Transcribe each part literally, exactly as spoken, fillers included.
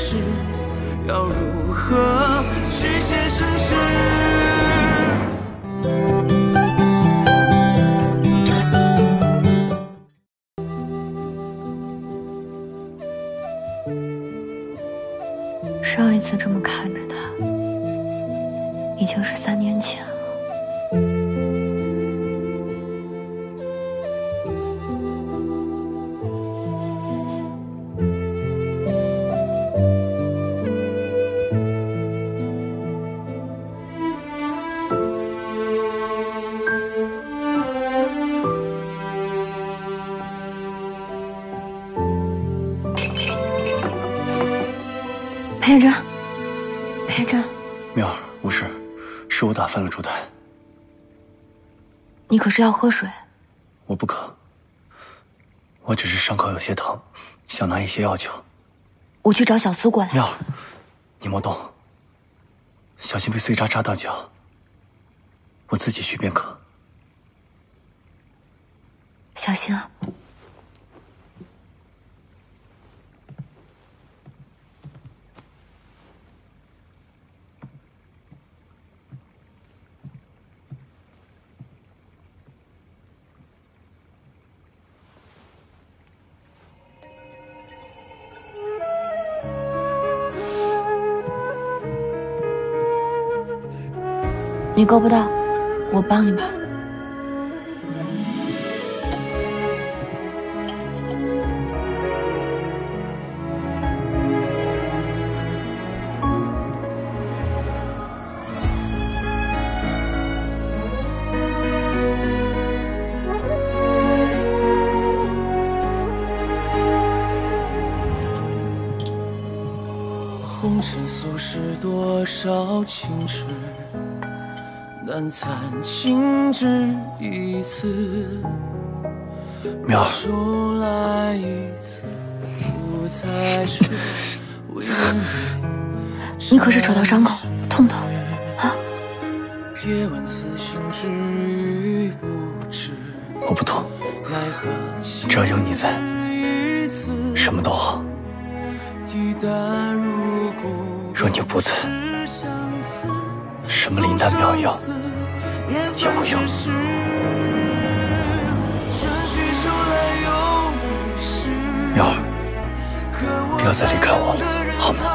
事，要如何去写盛世？ 上一次这么看着他，已经是三年前了。裴真，裴真， 妙儿，无事，是我打翻了烛台。 你可是要喝水？ 我不渴，我只是伤口有些疼，想拿一些药酒。 我去找小苏过来。 妙儿，你莫动，小心被碎渣扎到脚。我自己去便可。 小心啊！你够不到，我帮你吧。 红尘俗世多少情痴，难残情只一次。 妙儿， 说来一次，不再是为了你。 你可是扯到伤口，痛不痛啊？ 别问此心知与不知， 我不痛，只要有你在，什么都好。若你不在，什么灵丹妙药也无用。妙儿，不要再离开我了，好吗？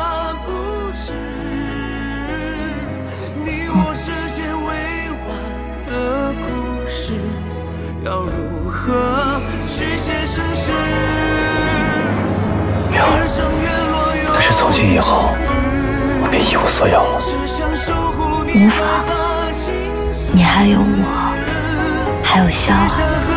妙儿，但是从今以后，我便一无所有了。 无法，你还有我，还有萧啊。